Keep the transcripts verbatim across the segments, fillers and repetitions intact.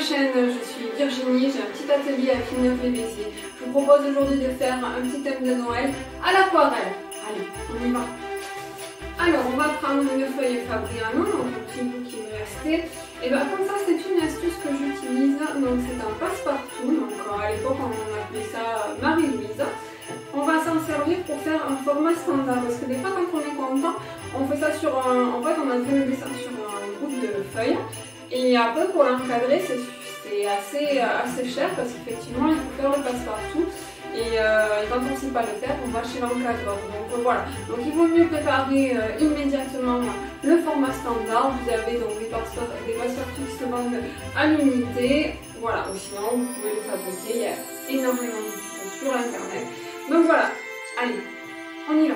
chaîne, je suis Virginie, j'ai un petit atelier à Villeneuve les Bessiers. Je vous propose aujourd'hui de faire un petit thème de Noël à l'aquarelle. Allez, on y va. Alors on va prendre une feuille Fabriano, donc un petit bout qui m'est resté. Et bien comme ça c'est une astuce que j'utilise, donc c'est un passe-partout, donc à l'époque on appelait ça Marie-Louise. On va s'en servir pour faire un format standard, parce que des fois quand on est content, on fait ça sur un... En fait on a fait le dessin sur un bout de feuille. Et après pour l'encadrer c'est assez, assez cher parce qu'effectivement il faut faire le passe-partout et, euh, et quand on ne sait pas le faire on va chez l'encadreur. Donc euh, voilà, donc il vaut mieux préparer euh, immédiatement le format standard. Vous avez donc des passe-partout qui se vendent à l'unité, voilà, ou sinon vous pouvez le fabriquer, il y a énormément de tutos sur internet. Donc voilà, allez, on y va.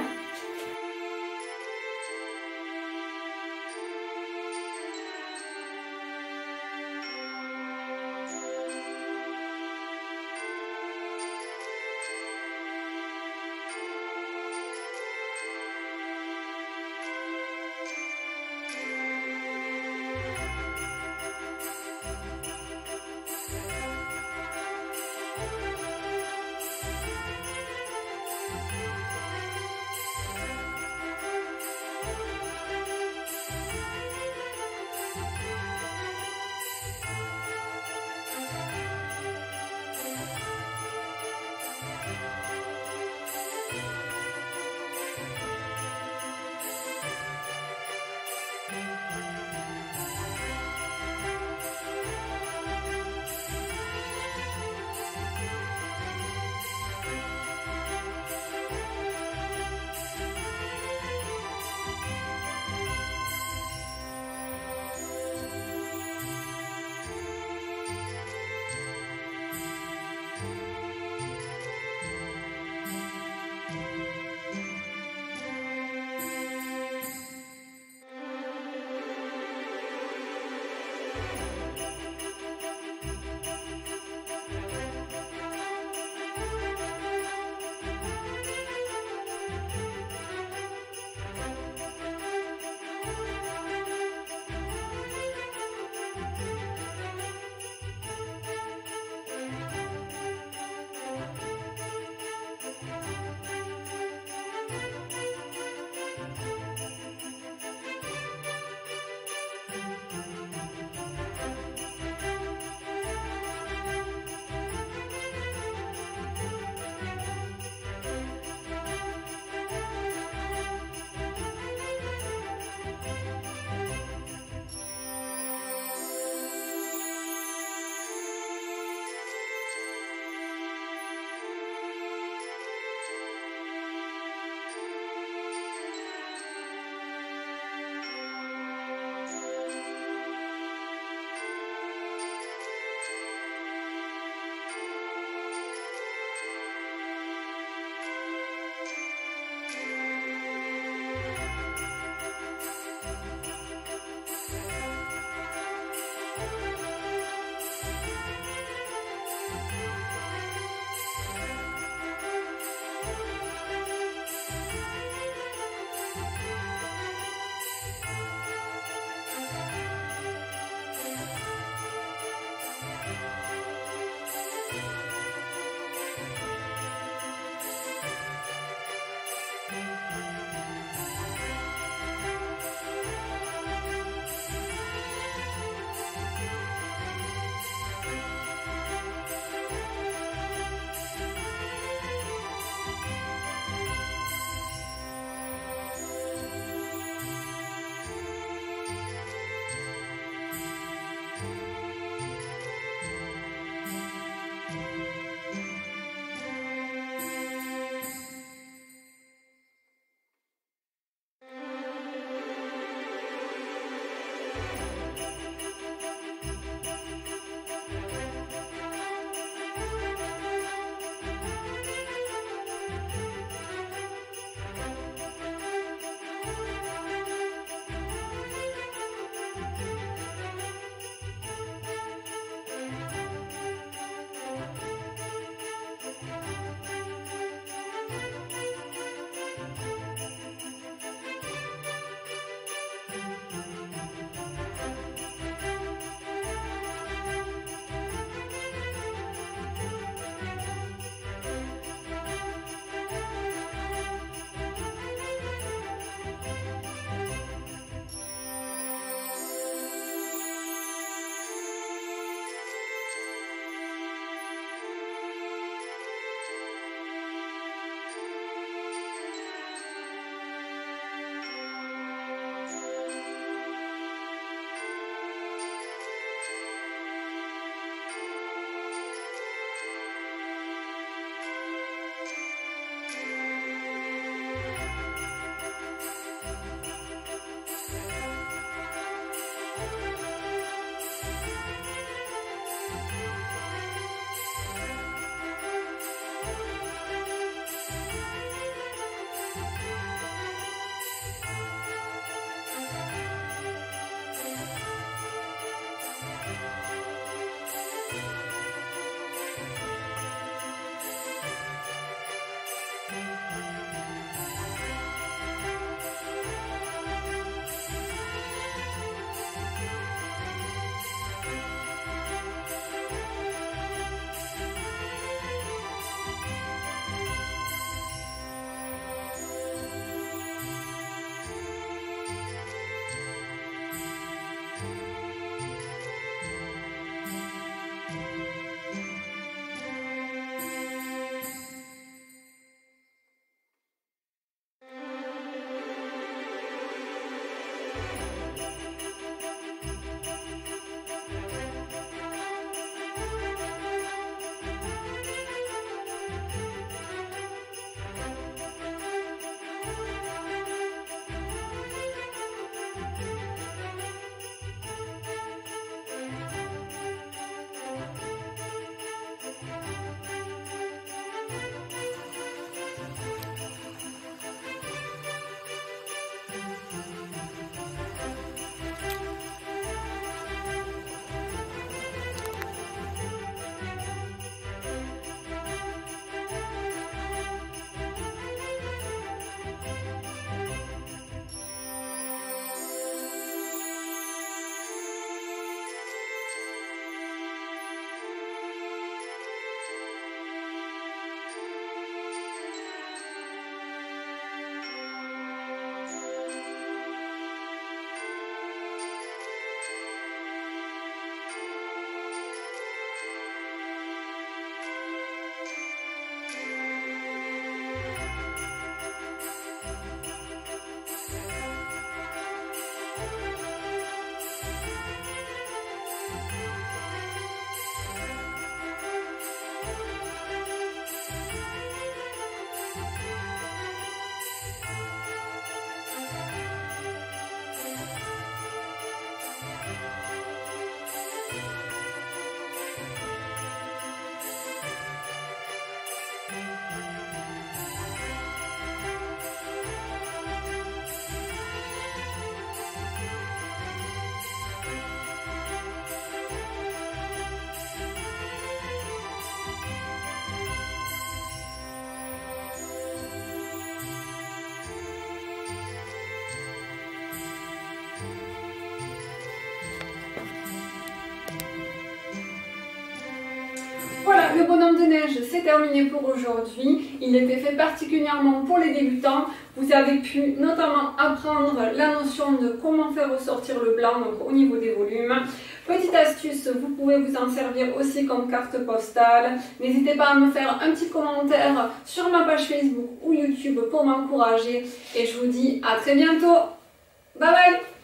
Voilà, le bonhomme de neige, c'est terminé pour aujourd'hui. Il était fait particulièrement pour les débutants. Vous avez pu notamment apprendre la notion de comment faire ressortir le blanc, donc au niveau des volumes. Petite astuce, vous pouvez vous en servir aussi comme carte postale. N'hésitez pas à me faire un petit commentaire sur ma page Facebook ou YouTube pour m'encourager. Et je vous dis à très bientôt. Bye bye!